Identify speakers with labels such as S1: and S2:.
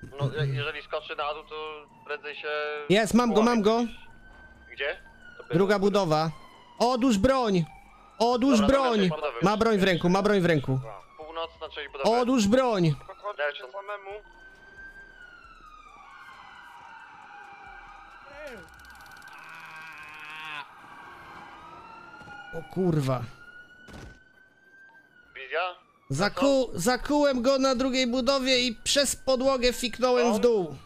S1: No, jeżeli skoczy na dół, to prędzej się...
S2: Jest, mam go, mam go.
S1: Gdzie?
S2: Druga budowa. Odłóż broń! Odłóż
S1: Dobra,
S2: broń!
S1: dobra, dobra.
S2: Ma broń w ręku, ma broń w ręku.
S1: Północna część budowy.
S2: Odłóż broń!
S1: Dajcie samemu.
S2: O kurwa.
S1: Wizja?
S2: Zakułem go na drugiej budowie i przez podłogę fiknąłem w dół.